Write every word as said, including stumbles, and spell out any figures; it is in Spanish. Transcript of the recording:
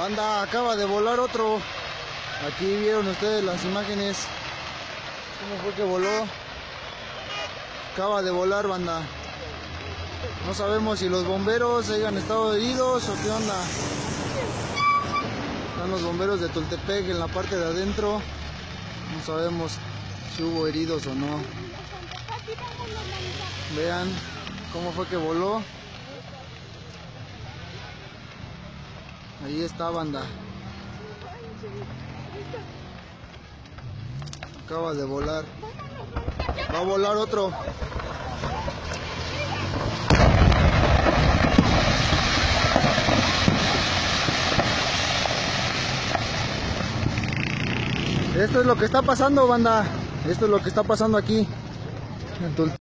Banda, acaba de volar otro. Aquí vieron ustedes las imágenes. ¿Cómo fue que voló? Acaba de volar, banda. No sabemos si los bomberos hayan estado heridos o qué onda. Están los bomberos de Tultepec en la parte de adentro. No sabemos si hubo heridos o no. Vean cómo fue que voló. Ahí está, banda. Acaba de volar. Va a volar otro. Esto es lo que está pasando, banda. Esto es lo que está pasando aquí en Tultepec.